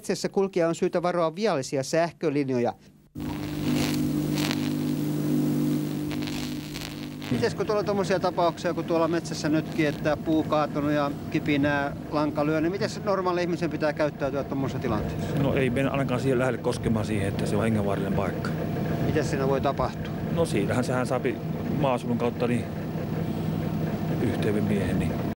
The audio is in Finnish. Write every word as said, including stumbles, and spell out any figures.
metsässä kulkija on syytä varoa viallisia sähkölinjoja. Mites kun tuolla on tuommoisia tapauksia, kun tuolla metsässä nytkin, että puu kaatunut ja kipinää lanka lyö, niin miten normaali ihmisen pitää käyttäytyä tuommoisessa tilanteessa? No ei mennä ainakaan siihen lähelle koskemaan siihen, että se on hengenvaarallinen paikka. Miten siinä voi tapahtua? No siinähän sehän saapi maasulun kautta niin yhteyden miehen. Niin